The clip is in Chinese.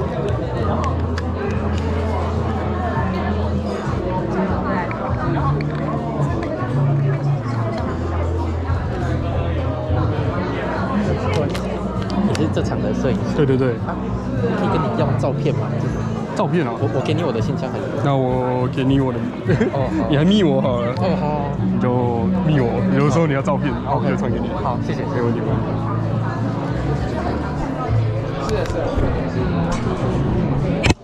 你是这场的摄影师？ 对对对。 可以跟你要照片吗？ 照片啊？ 我给你我的信箱还是？ 那我给你我的， 哦， 你还密我好了。 哦，好， 你就密我，有时候你要照片，我就传给你。 好，谢谢， 没问题，没问题。是。